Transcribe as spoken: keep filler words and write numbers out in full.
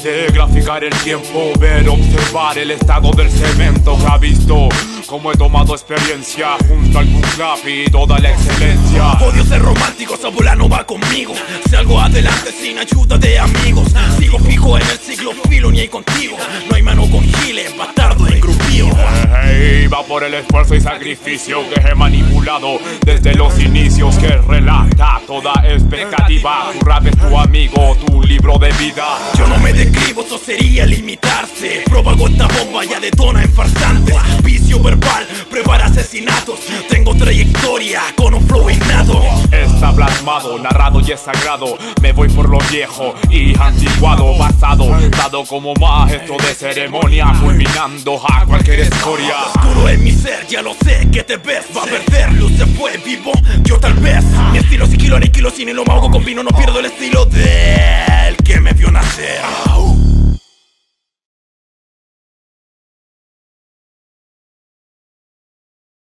sé graficar el tiempo, ver, observar el estado del cemento que ha visto. Como he tomado experiencia junto al club y toda la excelencia. Odio ser romántico, esa bola no va conmigo. Salgo adelante sin ayuda de amigos. Sigo fijo en el siglo, filo ni hay contigo. No hay mano con giles, bastardo engrupío. Hey, hey, va por el esfuerzo y sacrificio que he manipulado desde los inicios, que relata toda expectativa. Tu rap es tu amigo, tu libro de vida. Yo no me describo, eso sería limitarse. Propago esta bomba, ya detona en farsantes. Vicio verbal, prepara asesinatos. Tengo trayectoria con un flow innato. Está plasmado, narrado y es sagrado. Me voy por lo viejo y antiguado, basado, dado como maestro de ceremonia, culminando a cualquier escoria. Oscuro en mi ser, ya lo sé, que te ves. Va a perder, luz se fue, vivo, yo tal vez. Mi estilo sigilo aniquilo, sin el lo hago con vino, no pierdo el estilo del que me vio nacer.